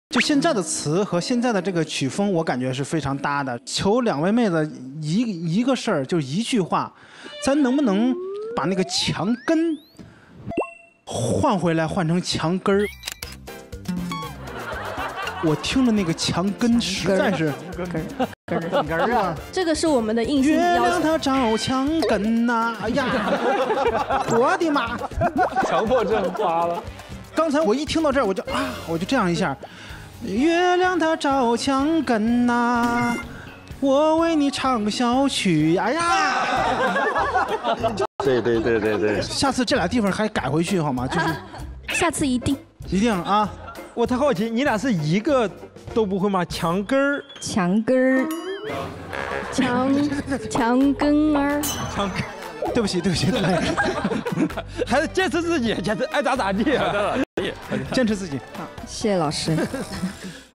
就现在的词和现在的这个曲风，我感觉是非常搭的。求两位妹子一个事儿，就一句话，咱能不能把那个墙根换回来，换成墙根儿？我听了那个墙根实在是根儿啊！ 这个是我们的硬性月要求。 亮它照墙根呐、哎呀，我的妈！ 强迫症发了。 刚才我一听到这儿，我就这样一下，月亮它照墙根呐、我为你唱小曲。哎呀， 对， 下次这俩地方还改回去好吗？就是下次一定。 一定啊！ 我特好奇，你俩是一个都不会吗？墙根儿， 墙根儿， 墙根儿。 墙根。 对不起， 还是坚持自己，坚持爱咋咋地， 坚持自己。 好，谢谢老师。